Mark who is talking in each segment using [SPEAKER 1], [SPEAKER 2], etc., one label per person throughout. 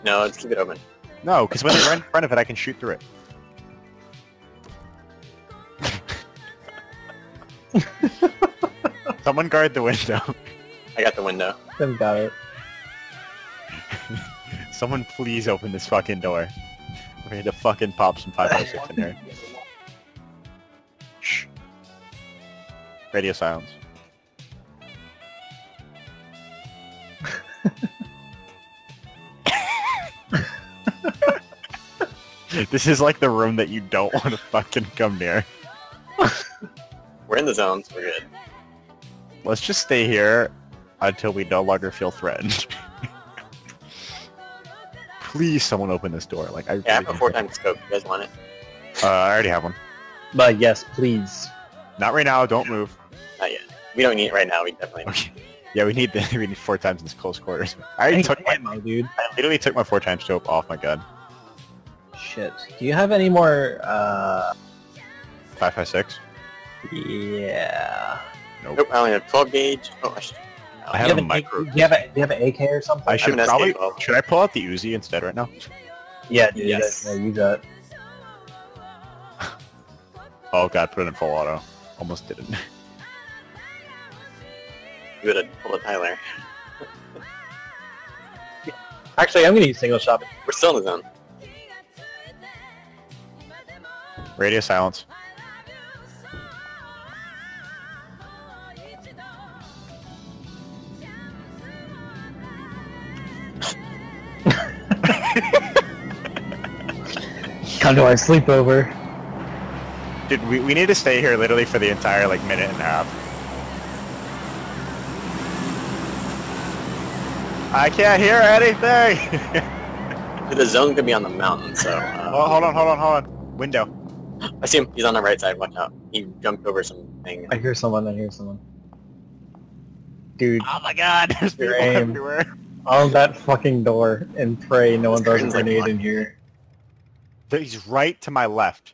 [SPEAKER 1] No, let's keep it open.
[SPEAKER 2] No, because when they're in front of it, I can shoot through it. Someone guard the window.
[SPEAKER 1] I got the window.
[SPEAKER 3] Tim got it.
[SPEAKER 2] Someone please open this fucking door. We're ready to fucking pop some 556 in here. Shh. Radio silence. This is like the room that you don't want to fucking come near.
[SPEAKER 1] We're in the zone, so we're good.
[SPEAKER 2] Let's just stay here until we no longer feel threatened. Please, someone open this door. Like,
[SPEAKER 1] Yeah, I have a 4x scope. You guys want it?
[SPEAKER 2] I already have one.
[SPEAKER 3] But yes, please.
[SPEAKER 2] Not right now. Don't move.
[SPEAKER 1] Not yet. We don't need it right now. We definitely need
[SPEAKER 2] Okay. Yeah, we need 4 times in this close quarters. I already took my,
[SPEAKER 3] ammo, dude.
[SPEAKER 2] I literally took my 4 times scope off my gun.
[SPEAKER 3] Shit. Do you have any more,
[SPEAKER 2] 556.
[SPEAKER 3] Yeah.
[SPEAKER 2] Nope.
[SPEAKER 1] Nope, I only have 12 gauge. Oh, I should...
[SPEAKER 2] I have a micro.
[SPEAKER 3] Do you have an AK or something?
[SPEAKER 2] I should
[SPEAKER 1] have an
[SPEAKER 2] probably.
[SPEAKER 1] SK-12.
[SPEAKER 2] Should I pull out the Uzi instead right now?
[SPEAKER 3] Yeah, dude.
[SPEAKER 1] Yes.
[SPEAKER 3] Yeah, use that.
[SPEAKER 2] Oh god, put it in full auto. Almost didn't.
[SPEAKER 1] You would have pulled a Tyler.
[SPEAKER 3] Actually, I'm gonna use single shot.
[SPEAKER 1] We're still in the zone.
[SPEAKER 2] Radio silence.
[SPEAKER 3] Come to our sleepover.
[SPEAKER 2] Dude, we need to stay here literally for the entire like minute and a half. I can't hear anything.
[SPEAKER 1] The zone could be on the mountain, so...
[SPEAKER 2] Oh, hold on. Window.
[SPEAKER 1] I see him. He's on the right side. Watch out. He jumped over something.
[SPEAKER 3] I hear someone. Dude,
[SPEAKER 2] Oh my god, there's people
[SPEAKER 3] Your aim.
[SPEAKER 2] everywhere.
[SPEAKER 3] on that fucking door and pray no one throws a
[SPEAKER 1] curtain's like
[SPEAKER 3] grenade in
[SPEAKER 1] blocking
[SPEAKER 3] here.
[SPEAKER 2] He's right to my left.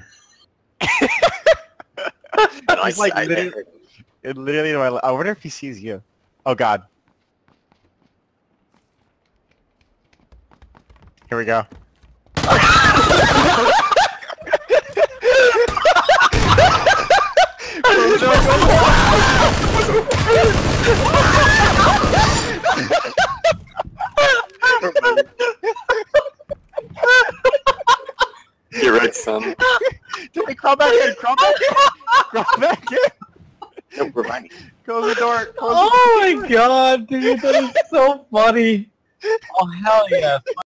[SPEAKER 1] No,
[SPEAKER 2] He's like
[SPEAKER 1] I
[SPEAKER 2] literally,
[SPEAKER 1] heard him.
[SPEAKER 2] literally to my left. I wonder if he sees you. Oh god. Here we go.
[SPEAKER 1] You're right, son.
[SPEAKER 2] Did we crawl back in? Crawl back in!
[SPEAKER 1] Nope, revive me.
[SPEAKER 2] Close the door.
[SPEAKER 3] Oh my god, dude, that is so funny. Oh hell yeah.